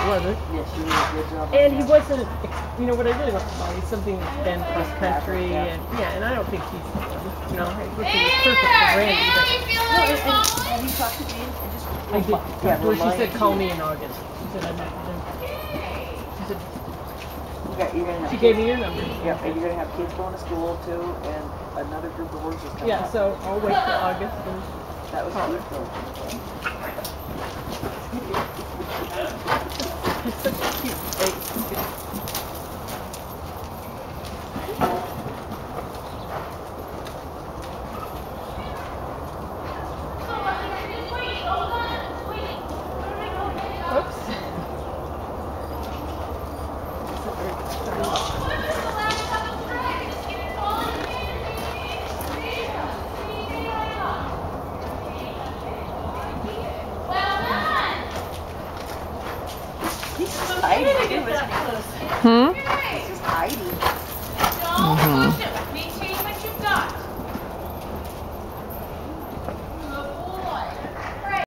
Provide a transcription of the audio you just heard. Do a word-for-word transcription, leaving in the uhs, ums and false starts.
wasn't. Yes, you did a good job. And he wasn't, you know, what I really liked about him, he's something that's been cross country, and yeah, and I don't think he's, you know, I think he's perfect for Brandy, but. No, and, and, and you talked to me and just. I did. Yeah, Well, she said, call you. me in August. She said, I'm not going to. She said, you got, you're gonna have she kids. gave me your number. Yep, and you're going to have kids going to school too, and another group of horses coming Yeah, up. so I'll wait till August. And that was beautiful. It's such a cute face. I didn't do it.